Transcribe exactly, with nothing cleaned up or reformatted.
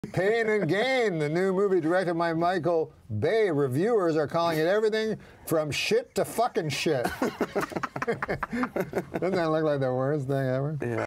Pain and Gain, the new movie directed by Micheal Bay. Reviewers are calling it everything from shit to fucking shit. Doesn't that look like the worst thing ever? Yeah.